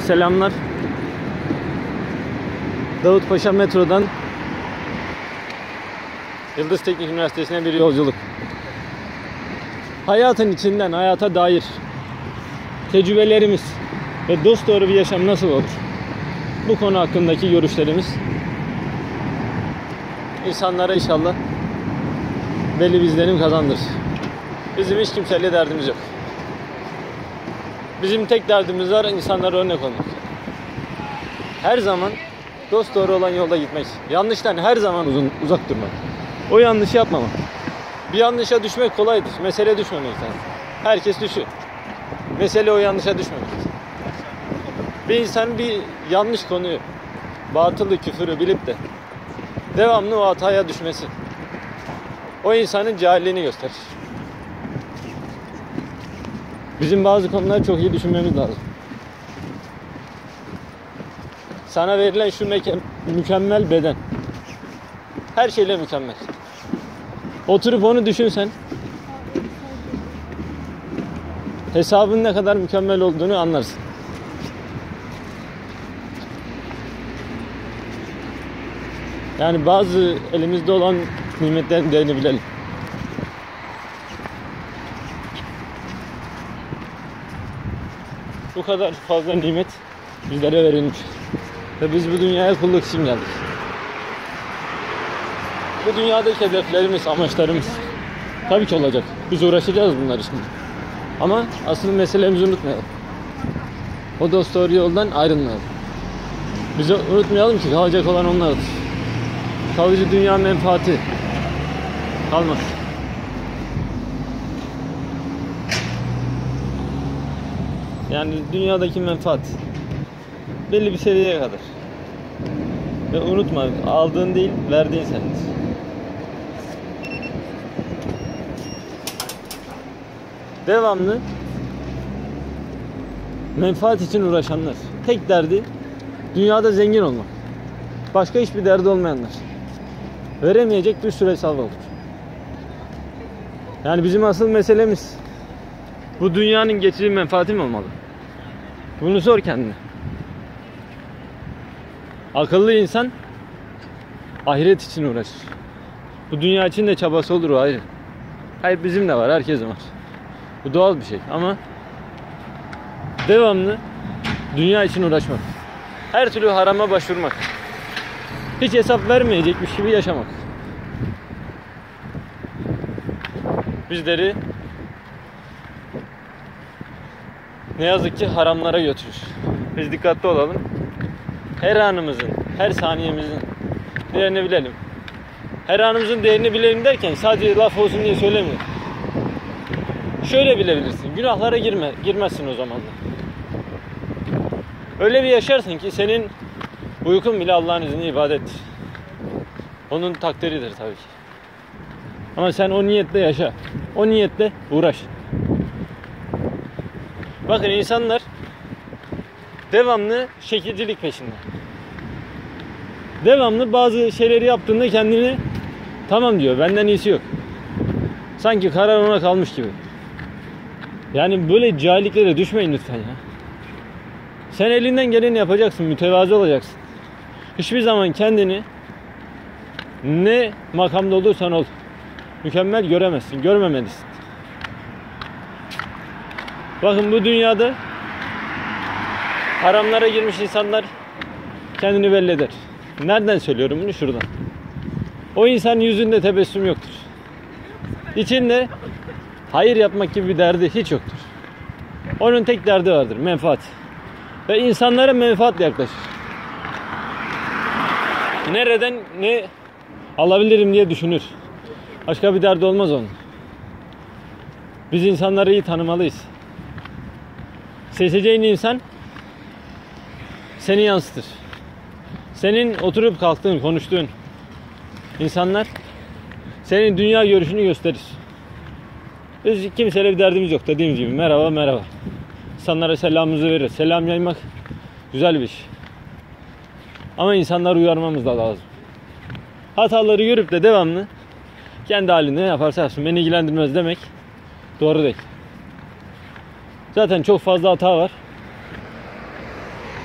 Selamlar. Davutpaşa metrodan Yıldız Teknik Üniversitesi'ne bir yolculuk. Hayatın içinden hayata dair tecrübelerimiz ve dosdoğru bir yaşam nasıl olur? Bu konu hakkındaki görüşlerimiz insanlara inşallah belli bir izlenim kazandırır. Bizim hiç kimseyle derdimiz yok. Bizim tek derdimiz var, insanlara örnek olmak. Her zaman dosdoğru olan yolda gitmek. Yanlıştan her zaman uzak durmak. O yanlışı yapmamak. Bir yanlışa düşmek kolaydır. Mesele düşmemek lazım. Herkes düşüyor. Mesele o yanlışa düşmemek. Bir insan bir yanlış konuyu, batılı, küfürü bilip de devamlı o hataya düşmesi o insanın cahilliğini gösterir. Bizim bazı konuları çok iyi düşünmemiz lazım. Sana verilen şu mükemmel beden. Her şeyle mükemmel. Oturup onu düşünsen, hesabın ne kadar mükemmel olduğunu anlarsın. Yani bazı elimizde olan nimetlerin değerini bilelim. Bu kadar fazla nimet bizlere verilmiş. Ve biz bu dünyaya kulluk için geldik. Bu dünyadaki hedeflerimiz, amaçlarımız tabii ki olacak. Biz uğraşacağız bunlar için. Ama asıl meselemizi unutmayalım. O dosdoğru yoldan ayrılmayalım. Biz unutmayalım ki kalacak olan onlardır. Kalıcı dünya menfaati kalmaz. Yani dünyadaki menfaat belli bir seviyeye kadar. Ve unutma, aldığın değil, verdiğin senindir. Devamlı menfaat için uğraşanlar. Tek derdi dünyada zengin olmak. Başka hiçbir derdi olmayanlar. Veremeyecek bir sürü hesabı olur. Yani bizim asıl meselemiz bu dünyanın geçici menfaati mi olmalı? Bunu sor kendine. Akıllı insan ahiret için uğraşır. Bu dünya için de çabası olur, o ayrı. Hayır, bizim de var, herkesin var. Bu doğal bir şey ama devamlı dünya için uğraşmak. Her türlü harama başvurmak. Hiç hesap vermeyecekmiş gibi yaşamak. Bizleri ne yazık ki haramlara götürür. Biz dikkatli olalım. Her anımızın, her saniyemizin değerini bilelim. Her anımızın değerini bilelim derken sadece laf olsun diye söylemiyorum. Şöyle bilebilirsin. Günahlara girmezsin o zaman da. Öyle bir yaşarsın ki senin uykun bile Allah'ın izniyle ibadettir. Onun takdiridir tabii ki. Ama sen o niyetle yaşa. O niyetle uğraş. Bakın, insanlar devamlı şekilcilik peşinde. Devamlı bazı şeyleri yaptığında kendini tamam diyor, benden iyisi yok. Sanki karar ona kalmış gibi. Yani böyle cahilliklere düşmeyin lütfen ya. Sen elinden geleni yapacaksın, mütevazı olacaksın. Hiçbir zaman kendini ne makamda olursan ol mükemmel göremezsin, görmemelisin. Bakın, bu dünyada haramlara girmiş insanlar kendini belli eder. Nereden söylüyorum bunu? Şuradan. O insanın yüzünde tebessüm yoktur. İçinde hayır yapmak gibi bir derdi hiç yoktur. Onun tek derdi vardır, menfaat. Ve insanlara menfaatle yaklaşır. Nereden ne alabilirim diye düşünür. Başka bir derdi olmaz onun. Biz insanları iyi tanımalıyız. Seçeceğin insan seni yansıtır. Senin oturup kalktığın, konuştuğun insanlar senin dünya görüşünü gösterir. Biz kimseyle bir derdimiz yok, dediğimiz gibi. Merhaba, merhaba. İnsanlara selamımızı veririz. Selam yaymak güzel bir iş. Ama insanları uyarmamız da lazım. Hataları görüp de devamlı kendi halinde ne yaparsa yapsın, beni ilgilendirmez demek doğru değil. Zaten çok fazla hata var.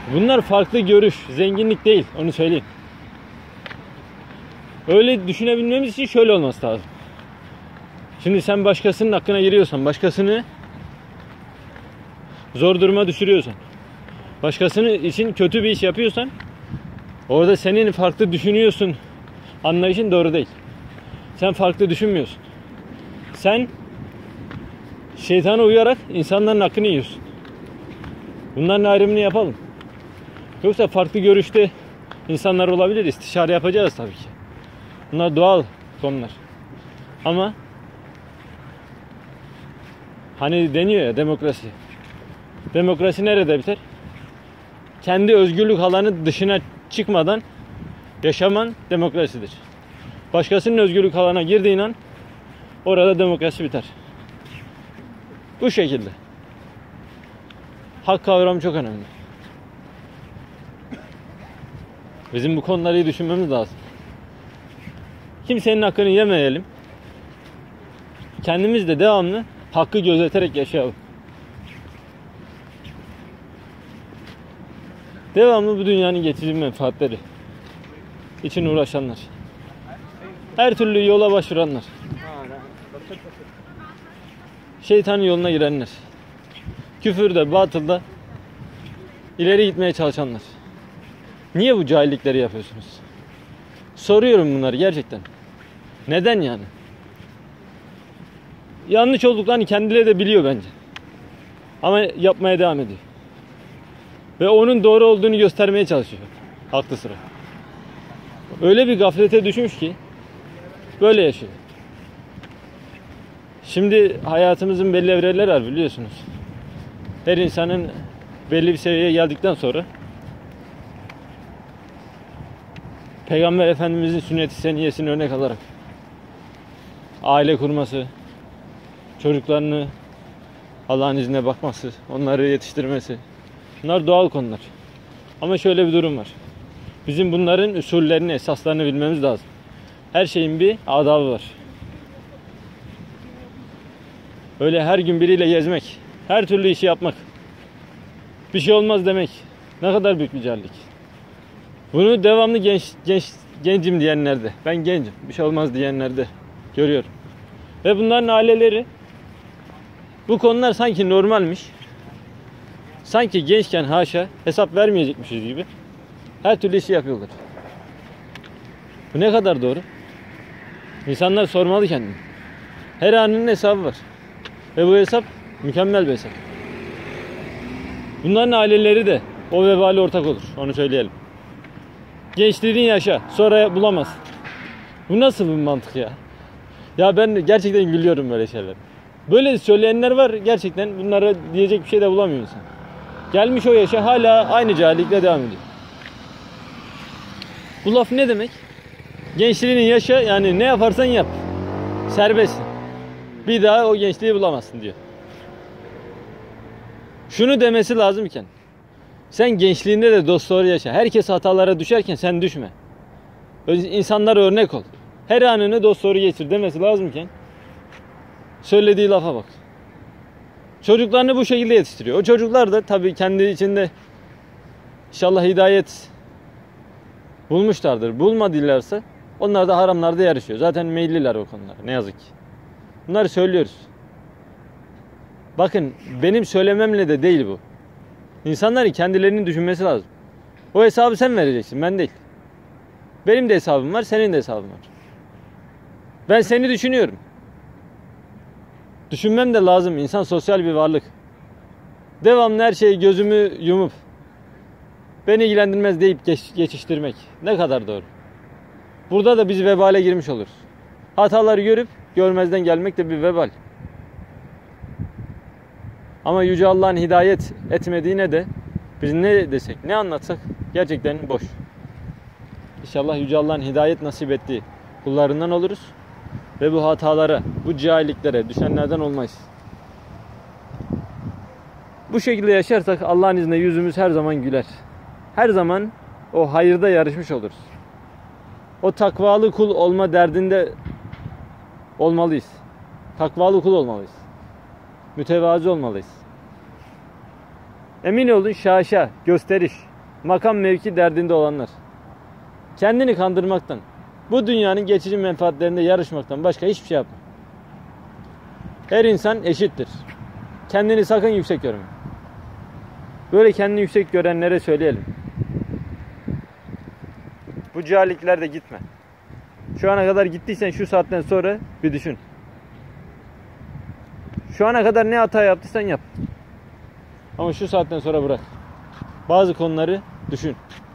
Bunlar farklı görüş, zenginlik değil, onu söyleyeyim. Öyle düşünebilmemiz için şöyle olması lazım. Şimdi sen başkasının hakkına giriyorsan, başkasını zor duruma düşürüyorsan, başkasının için kötü bir iş yapıyorsan, orada senin farklı düşünüyorsun anlayışın doğru değil. Sen farklı düşünmüyorsun. Sen şeytana uyarak insanların hakkını yiyorsun. Bunların ayrımını yapalım. Yoksa farklı görüşte insanlar olabilir. İstişare yapacağız tabii ki. Bunlar doğal konular. Ama hani deniyor ya demokrasi. Demokrasi nerede biter? Kendi özgürlük alanı dışına çıkmadan yaşaman demokrasidir. Başkasının özgürlük alanına girdiğin an orada demokrasi biter. Bu şekilde. Hak kavramı çok önemli. Bizim bu konuları iyi düşünmemiz lazım. Kimsenin hakkını yemeyelim. Kendimiz de devamlı hakkı gözeterek yaşayalım. Devamlı bu dünyanın geçici menfaatleri için uğraşanlar. Her türlü yola başvuranlar. Şeytanın yoluna girenler. Küfürde, batılda ileri gitmeye çalışanlar. Niye bu cahillikleri yapıyorsunuz? Soruyorum bunları gerçekten. Neden yani? Yanlış olduklarını kendileri de biliyor bence. Ama yapmaya devam ediyor. Ve onun doğru olduğunu göstermeye çalışıyor. Aklı sıra. Öyle bir gaflete düşmüş ki böyle yaşıyor. Şimdi hayatımızın belli evreleri var biliyorsunuz. Her insanın belli bir seviyeye geldikten sonra Peygamber Efendimizin sünnet-i seniyyesini örnek alarak aile kurması, çocuklarını Allah'ın izniyle bakması, onları yetiştirmesi. Bunlar doğal konular. Ama şöyle bir durum var. Bizim bunların usullerini, esaslarını bilmemiz lazım. Her şeyin bir adabı var. Öyle her gün biriyle gezmek, her türlü işi yapmak, bir şey olmaz demek ne kadar büyük bir cahillik. Bunu devamlı gencim diyenlerde, ben gencim, bir şey olmaz diyenlerde görüyorum. Ve bunların aileleri bu konular sanki normalmiş. Sanki gençken haşa hesap vermeyecekmişiz gibi her türlü işi yapıyorlar. Bu ne kadar doğru? İnsanlar sormalı kendini. Her anının hesabı var. Ve bu hesap mükemmel bir hesap. Bunların aileleri de o vebale ortak olur. Onu söyleyelim. Gençliğini yaşa, sonra bulamaz. Bu nasıl bir mantık ya? Ya ben gerçekten gülüyorum böyle şeyler. Böyle söyleyenler var, gerçekten bunlara diyecek bir şey de bulamıyor insan. Gelmiş o yaşa hala aynı cahillikle devam ediyor. Bu laf ne demek? Gençliğini yaşa, yani ne yaparsan yap. Serbestsin. Bir daha o gençliği bulamazsın diyor. Şunu demesi lazımken, sen gençliğinde de dosdoğru yaşa. Herkes hatalara düşerken sen düşme. İnsanlara örnek ol. Her anını dosdoğru geçir demesi lazımken söylediği lafa bak. Çocuklarını bu şekilde yetiştiriyor. O çocuklar da tabii kendi içinde inşallah hidayet bulmuşlardır. Bulmadılarsa onlar da haramlarda yarışıyor. Zaten meyilliler o konulara, ne yazık ki. Bunları söylüyoruz. Bakın benim söylememle de değil bu. İnsanların kendilerinin düşünmesi lazım. O hesabı sen vereceksin, ben değil. Benim de hesabım var, senin de hesabın var. Ben seni düşünüyorum. Düşünmem de lazım. İnsan sosyal bir varlık. Devamlı her şeyi gözümü yumup beni ilgilendirmez deyip geçiştirmek ne kadar doğru. Burada da biz vebale girmiş oluruz. Hataları görüp görmezden gelmek de bir vebal. Ama Yüce Allah'ın hidayet etmediğine de biz ne desek, ne anlatsak gerçekten boş. İnşallah Yüce Allah'ın hidayet nasip ettiği kullarından oluruz. Ve bu hatalara, bu cahilliklere düşenlerden olmayız. Bu şekilde yaşarsak Allah'ın izniyle yüzümüz her zaman güler. Her zaman o hayırda yarışmış oluruz. O takvalı kul olma derdinde olmalıyız. Takvalı kul olmalıyız. Mütevazı olmalıyız. Emin olun şaşa, gösteriş, makam mevki derdinde olanlar. Kendini kandırmaktan, bu dünyanın geçici menfaatlerinde yarışmaktan başka hiçbir şey yapma. Her insan eşittir. Kendini sakın yüksek görme. Böyle kendini yüksek görenlere söyleyelim. Bu cahilliklerde gitme. Şu ana kadar gittiysen şu saatten sonra bir düşün. Şu ana kadar ne hata yaptıysan yap. Ama şu saatten sonra bırak. Bazı konuları düşün.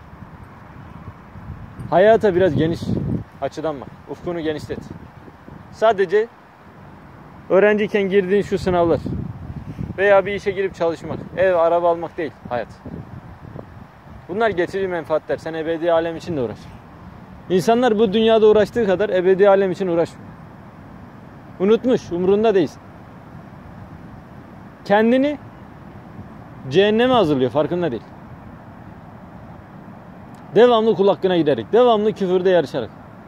Hayata biraz geniş açıdan bak. Ufkunu genişlet. Sadece öğrenciyken girdiğin şu sınavlar veya bir işe girip çalışmak, ev, araba almak değil hayat. Bunlar geçici menfaatler. Sen ebedi alem için de uğraş. İnsanlar bu dünyada uğraştığı kadar ebedi alem için uğraşmıyor. Unutmuş, umurunda değilsin. Kendini cehenneme hazırlıyor, farkında değil. Devamlı kul hakkına giderek, devamlı küfürde yarışarak.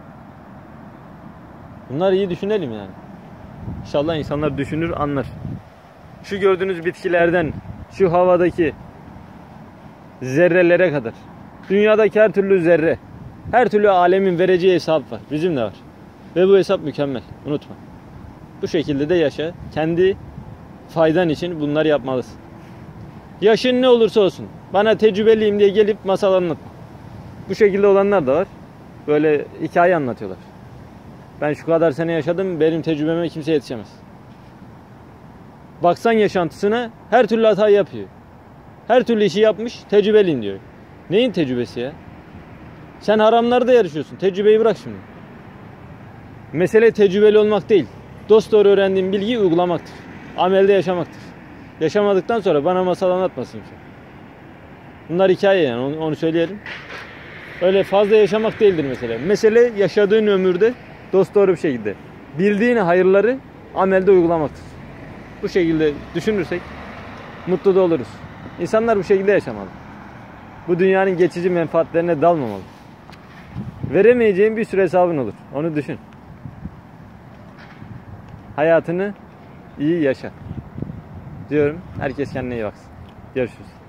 Bunları iyi düşünelim yani. İnşallah insanlar düşünür, anlar. Şu gördüğünüz bitkilerden, şu havadaki zerrelere kadar, dünyadaki her türlü zerre, her türlü alemin vereceği hesap var. Bizim de var. Ve bu hesap mükemmel. Unutma. Bu şekilde de yaşa. Kendi faydan için bunları yapmalısın. Yaşın ne olursa olsun. Bana tecrübeliyim diye gelip masal anlatma. Bu şekilde olanlar da var. Böyle hikaye anlatıyorlar. Ben şu kadar sene yaşadım, benim tecrübeme kimse yetişemez. Baksan yaşantısına her türlü hata yapıyor. Her türlü işi yapmış, tecrübeliyim diyor. Neyin tecrübesi ya? Sen haramlarda yarışıyorsun. Tecrübeyi bırak şimdi. Mesele tecrübeli olmak değil. Dosdoğru öğrendiğin bilgiyi uygulamaktır. Amelde yaşamaktır. Yaşamadıktan sonra bana masal anlatmasın. Bunlar hikaye yani, onu söyleyelim. Öyle fazla yaşamak değildir mesele. Mesele yaşadığın ömürde dosdoğru bir şekilde bildiğin hayırları amelde uygulamaktır. Bu şekilde düşünürsek mutlu da oluruz. İnsanlar bu şekilde yaşamalı. Bu dünyanın geçici menfaatlerine dalmamalı. Veremeyeceğin bir sürü hesabın olur. Onu düşün. Hayatını iyi yaşa diyorum. Herkes kendine iyi baksın. Görüşürüz.